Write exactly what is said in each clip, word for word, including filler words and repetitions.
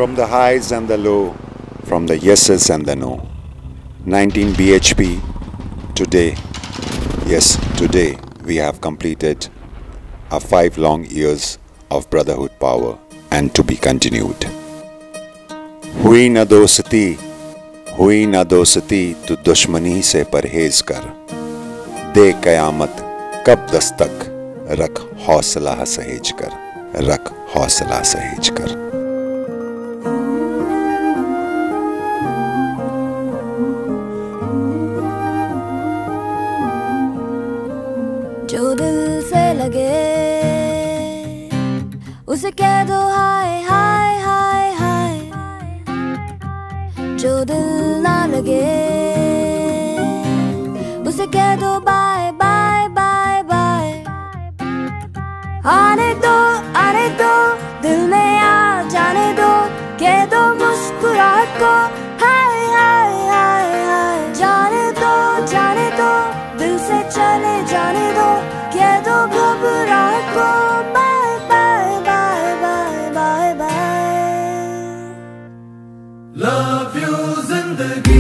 From the highs and the low, from the yeses and the no. nineteen B H P, today, yes, today we have completed our five long years of brotherhood power and to be continued. हुई न दोस्ती, हुई न दोस्ती तो दुश्मनी से परहेज कर, दे कयामत कब दस्तक, रख हौसला सहेज कर, रख हौसला सहेज कर। जो दिल से लगे उसे कह दो हाय हाय हाय हाय, जो दिल ना लगे उसे कह दो बाय बाय बाय बाय। आने दो आने दो दिल में आ जाने दो, कह दो मुस्कुराहट को हाय हाय हाय हाय। जाने दो जाने दो दिल से चले जाने दो, कह दो घबराहट को bye bye bye bye bye bye. Love you जिंदगी,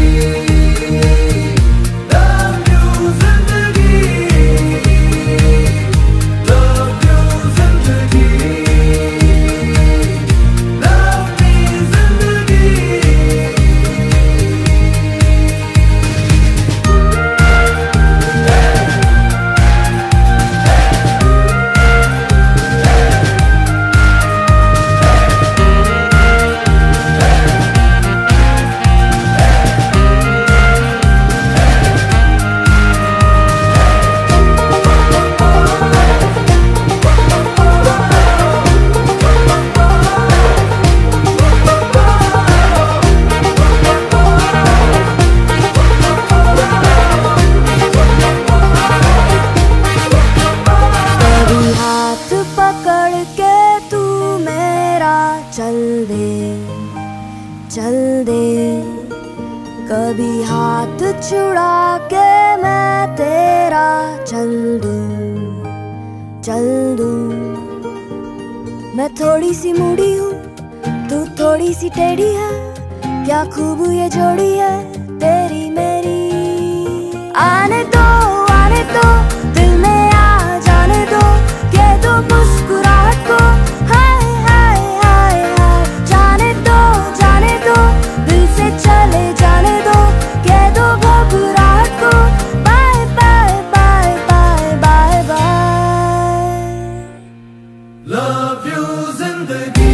चल दे चल दे कभी हाथ छुड़ा के मैं तेरा चल दूं चल दूं। मैं थोड़ी सी मूडी हूँ तू थोड़ी सी टेढ़ी है, क्या खूब ये जोड़ी है तेरी मेरी। आने दो आने दो दिल में आ जाने दो, कह दो मुस्कुराहट को हाय हाय हाय हाय। जाने दो जाने दो दिल से चले जाने दो, कह दो घबराहट को bye bye bye bye bye bye. Love you जिंदगी।